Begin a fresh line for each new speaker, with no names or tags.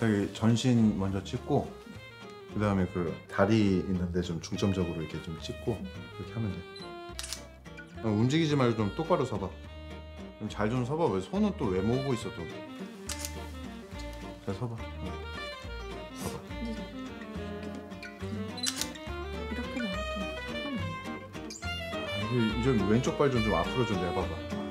여기 전신 먼저 찍고 그 다음에 그 다리 있는데 좀 중점적으로 이렇게 좀 찍고 이렇게 하면 돼. 움직이지 말고 좀 똑바로 서봐. 좀 잘 좀 서봐. 왜 손은 또 왜 모으고 있어 또. 잘 서봐. 서봐.
이렇게 나와도 상관없네.
이제 왼쪽 발 좀 앞으로 좀 내봐봐.